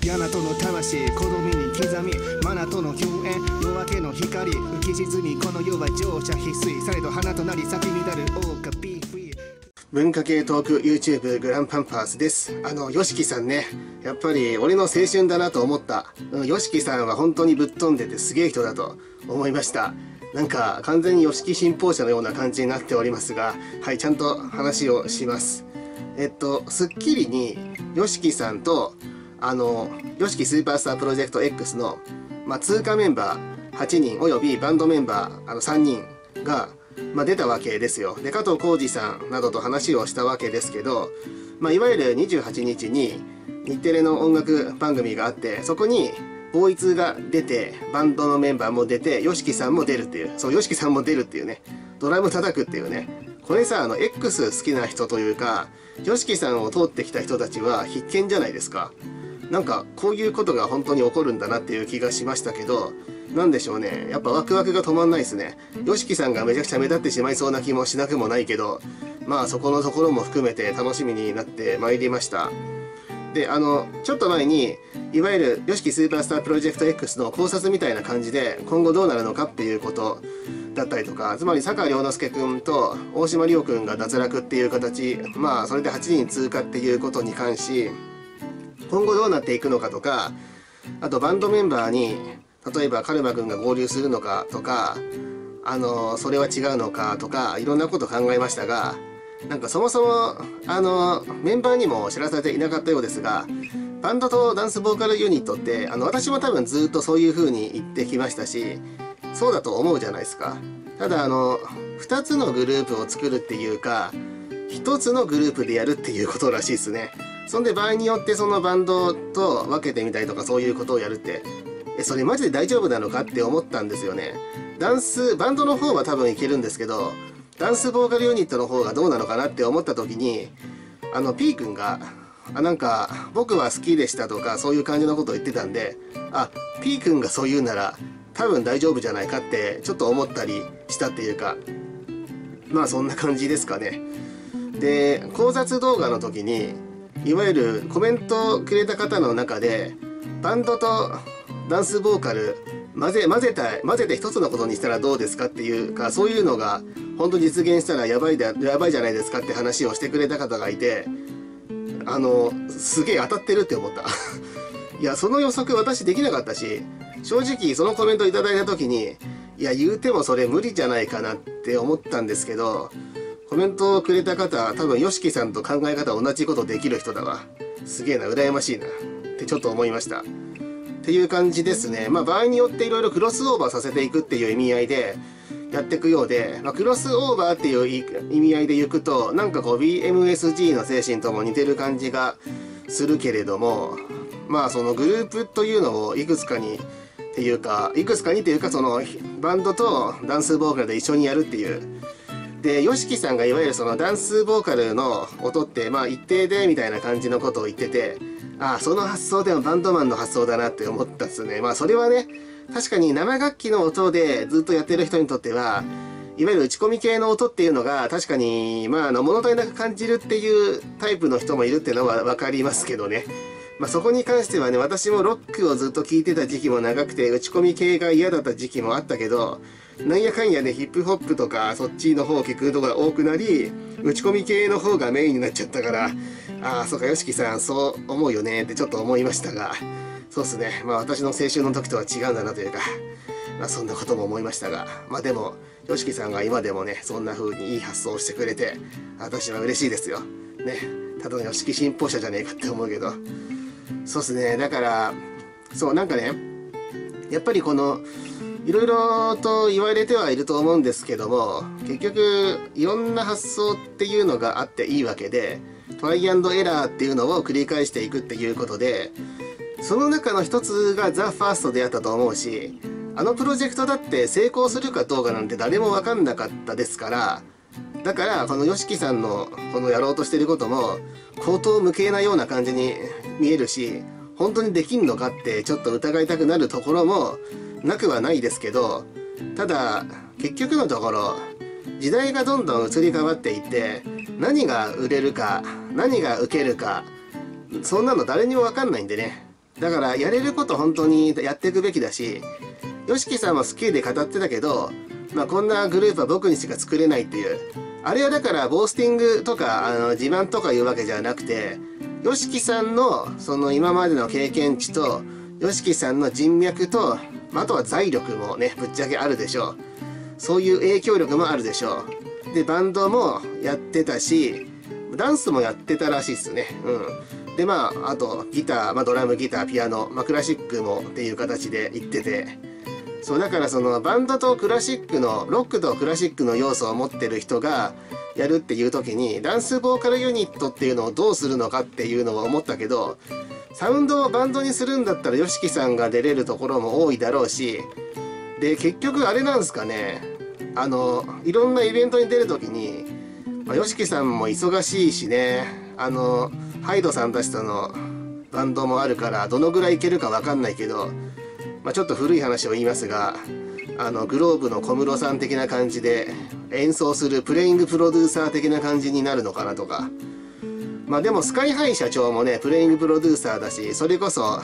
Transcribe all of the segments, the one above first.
大和の魂好みに刻みマナとの共演夜明けの光浮き沈みこの世は乗車翡翠されど花となり咲き乱るオーカビーフリー文化系トーク YouTube グランパンパースです。YOSHIKI さんね、やっぱり俺の青春だなと思った。YOSHIKI さんは本当にぶっ飛んでてすげえ人だと思いました。なんか完全に YOSHIKI 信奉者のような感じになっておりますが、はい、ちゃんと話をします。スッキリに YOSHIKI さんとYOSHIKI スーパースタープロジェクト X の、通過メンバー8人およびバンドメンバー3人が出たわけですよ。で、加藤浩次さんなどと話をしたわけですけど、いわゆる28日に日テレの音楽番組があって、そこにボーイズが出て、バンドのメンバーも出て、YOSHIKI さんも出るっていう、そう、YOSHIKI さんも出るっていうね、ドラム叩くっていうね、これさ、X 好きな人というか、YOSHIKI さんを通ってきた人たちは必見じゃないですか。なんか、こういうことが本当に起こるんだなっていう気がしましたけど、なんでしょうね。やっぱワクワクが止まんないですね。YOSHIKI さんがめちゃくちゃ目立ってしまいそうな気もしなくもないけど、そこのところも含めて楽しみになってまいりました。で、ちょっと前に、いわゆる YOSHIKI スーパースタープロジェクト X の考察みたいな感じで、今後どうなるのかっていうことだったりとか、つまり坂良之助くんと大島理央くんが脱落っていう形、それで8人通過っていうことに関し、今後どうなっていくのかとか、あとバンドメンバーに、例えばカルマくんが合流するのかとか、それは違うのかとか、いろんなこと考えましたが、なんかそもそも、メンバーにも知らされていなかったようですが、バンドとダンスボーカルユニットって、私も多分ずっとそういう風に言ってきましたし、そうだと思うじゃないですか。ただ、2つのグループを作るっていうか、1つのグループでやるっていうことらしいですね。そんで場合によってそのバンドと分けてみたりとかそういうことをやるって、それマジで大丈夫なのかって思ったんですよね。バンドの方は多分いけるんですけど、ダンスボーカルユニットの方がどうなのかなって思った時に、P 君が、なんか、僕は好きでしたとか、そういう感じのことを言ってたんで、P 君がそう言うなら、多分大丈夫じゃないかって、ちょっと思ったりしたっていうか、そんな感じですかね。で、考察動画の時に、いわゆるコメントをくれた方の中で、バンドとダンスボーカル混ぜて一つのことにしたらどうですかっていうか、そういうのが本当に実現したらやばいじゃないですかって話をしてくれた方がいて、すげえ当たってるって思った。いや、その予測私できなかったし、正直そのコメントいただいた時に、いや、言うてもそれ無理じゃないかなって思ったんですけど、コメントをくれた方、多分 YOSHIKI さんと考え方同じことできる人だわ。すげえな、羨ましいな。ってちょっと思いました。っていう感じですね。場合によっていろいろクロスオーバーさせていくっていう意味合いでやっていくようで、クロスオーバーっていう意味合いでいくと、なんかこう BMSG の精神とも似てる感じがするけれども、そのグループというのをいくつかにというか、そのバンドとダンスボーカルで一緒にやるっていう。で、YOSHIKI さんがいわゆるそのダンスボーカルの音って一定でみたいな感じのことを言ってて、その発想でもバンドマンの発想だなって思ったっすね。それはね、確かに生楽器の音でずっとやってる人にとっては、いわゆる打ち込み系の音っていうのが確かに、物足りなく感じるっていうタイプの人もいるっていうのはわかりますけどね。そこに関してはね、私もロックをずっと聴いてた時期も長くて、打ち込み系が嫌だった時期もあったけど、なんやかんやね、ヒップホップとかそっちの方を聞くことが多くなり、打ち込み系の方がメインになっちゃったから、そうか、YOSHIKIさん、そう思うよねってちょっと思いましたが、そうっすね。私の青春の時とは違うんだなというか、そんなことも思いましたが、でも、YOSHIKIさんが今でもね、そんな風にいい発想をしてくれて、私は嬉しいですよ。ね。ただのYOSHIKI信奉者じゃねえかって思うけど。そうっすね。だから、なんかね、やっぱりこの、いろいろと言われてはいると思うんですけども、結局、いろんな発想っていうのがあっていいわけで、トライアンドエラーっていうのを繰り返していくっていうことで、その中の一つがザ・ファーストであったと思うし、プロジェクトだって成功するかどうかなんて誰もわかんなかったですから、だから、このYOSHIKIさんのこのやろうとしてることも、荒唐無稽なような感じに見えるし、本当にできんのかってちょっと疑いたくなるところもなくはないですけど、ただ、結局のところ、時代がどんどん移り変わっていって、何が売れるか、何が受けるか、そんなの誰にもわかんないんでね。 だからやれること本当にやっていくべきだし、YOSHIKIさんもスッキリで語ってたけど、こんなグループは僕にしか作れないっていう。あれはだからボースティングとか自慢とかいうわけじゃなくて、YOSHIKIさんのその今までの経験値と、YOSHIKIさんの人脈と、あとは財力もね、ぶっちゃけあるでしょう。そういう影響力もあるでしょう。で、バンドもやってたし、ダンスもやってたらしいっすね。で、あと、ギター、ドラム、ギター、ピアノ、クラシックもっていう形で行ってて、そう、だからそのバンドとクラシックの、ロックとクラシックの要素を持ってる人がやるっていう時に、ダンスボーカルユニットっていうのをどうするのかっていうのを思ったけど、サウンドをバンドにするんだったら YOSHIKIさんが出れるところも多いだろうし、で、結局あれなんですかね、いろんなイベントに出る時に、YOSHIKIさんも忙しいしね、ハイドさんたちとのバンドもあるから、どのぐらいいけるかわかんないけど、ちょっと古い話を言いますが、グローブの小室さん的な感じで演奏するプレイングプロデューサー的な感じになるのかなとか。でもスカイハイ社長もね、プレイングプロデューサーだし、それこそ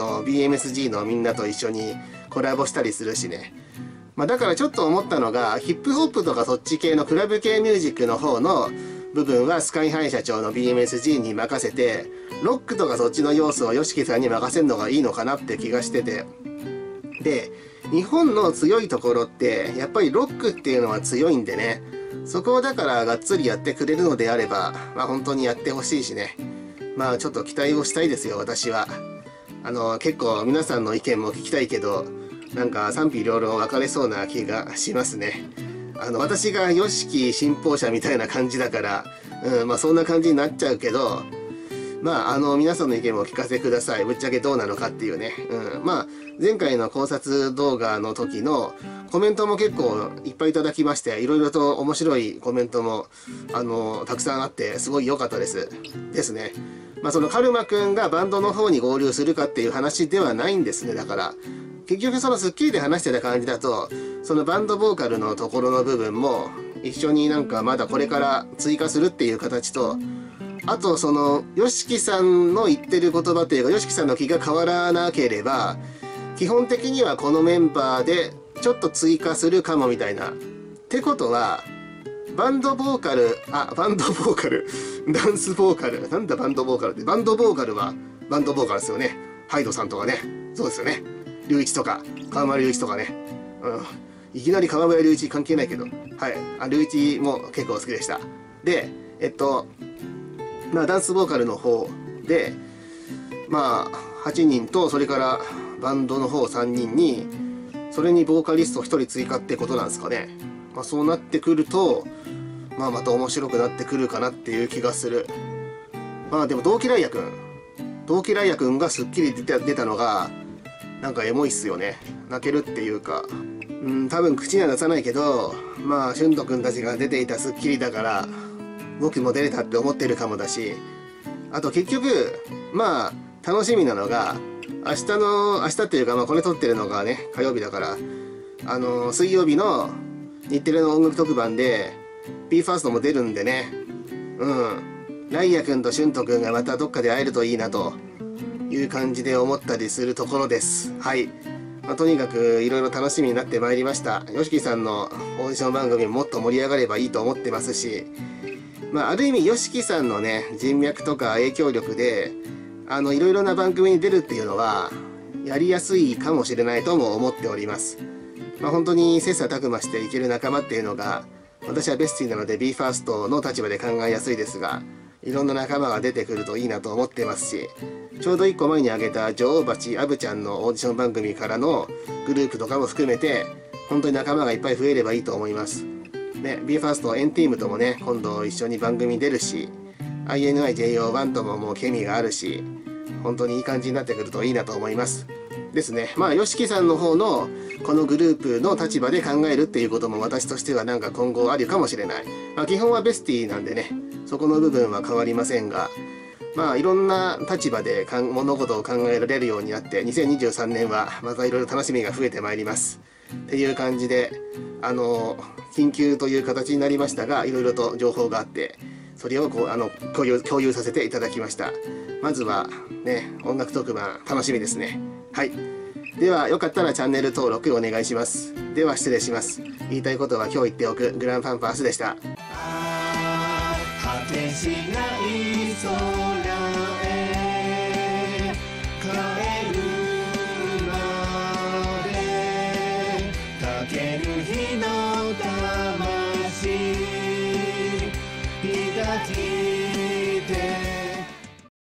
BMSG のみんなと一緒にコラボしたりするしね。だからちょっと思ったのが、ヒップホップとかそっち系のクラブ系ミュージックの方の部分はスカイハイ社長の BMSG に任せて、ロックとかそっちの要素を YOSHIKIさんに任せるのがいいのかなって気がしてて。で、日本の強いところって、やっぱりロックっていうのは強いんでね、そこをだからがっつりやってくれるのであれば、本当にやってほしいしね。ちょっと期待をしたいですよ、私は。結構皆さんの意見も聞きたいけど、なんか賛否両論分かれそうな気がしますね。私が YOSHIKI 信奉者みたいな感じだから、そんな感じになっちゃうけど、皆さんの意見もお聞かせください。ぶっちゃけどうなのかっていうね。前回の考察動画の時のコメントも結構いっぱいいただきまして、いろいろと面白いコメントも、たくさんあって、すごい良かったです。ですね。そのカルマくんがバンドの方に合流するかっていう話ではないんですね。だから、結局そのスッキリで話してた感じだと、そのバンドボーカルのところの部分も、一緒になんかまだこれから追加するっていう形と、あとその YOSHIKI さんの言ってる言葉というか YOSHIKI さんの気が変わらなければ基本的にはこのメンバーでちょっと追加するかもみたいな。ってことはバンドボーカルダンスボーカルなんだバンドボーカルって。バンドボーカルはバンドボーカルですよね。ハイドさんとかね。そうですよね。龍一とか川村隆一とかね。いきなり川村隆一関係ないけど、はい、隆一も結構好きでした。でダンスボーカルの方で8人と、それからバンドの方3人に、それにボーカリスト1人追加ってことなんですかね。そうなってくるとまた面白くなってくるかなっていう気がする。でも同期ライヤくんが『スッキリ』出たのがなんかエモいっすよね。泣けるっていうか、多分口には出さないけど、俊斗くんたちが出ていた『スッキリ』だから僕も出れたって思ってるかもだし、あと結局楽しみなのが明日っていうかこれ撮ってるのがね火曜日だから、水曜日の日テレの音楽特番で BE:FIRST も出るんでね。ライヤくんと俊斗くんがまたどっかで会えるといいなという感じで思ったりするところです。はい。とにかくいろいろ楽しみになってまいりました。YOSHIKIさんのオーディション番組ももっと盛り上がればいいと思ってますし、ある意味 YOSHIKIさんのね人脈とか影響力でいろいろな番組に出るっていうのはやりやすいかもしれないとも思っております。本当に切磋琢磨していける仲間っていうのが私はベスティなので BE:FIRST の立場で考えやすいですが、いろんな仲間が出てくるといいなと思ってますし、ちょうど1個前に挙げた女王蜂アブちゃんのオーディション番組からのグループとかも含めて本当に仲間がいっぱい増えればいいと思います。BE:FIRST、エンティームともね、今度一緒に番組出るし、INIJO1 とももうケミがあるし、本当にいい感じになってくるといいなと思います。ですね。YOSHIKIさんの方のこのグループの立場で考えるっていうことも私としてはなんか今後あるかもしれない。基本はベスティなんでね、そこの部分は変わりませんが、いろんな立場で物事を考えられるようになって、2023年はまたいろいろ楽しみが増えてまいります。っていう感じで、緊急という形になりましたが、いろいろと情報があって、それを共有させていただきました。 まずはね、音楽特番楽しみですね。はい。ではよかったらチャンネル登録お願いします。では失礼します。言いたいことは今日言っておくグランパンパースでした。果てしない空へ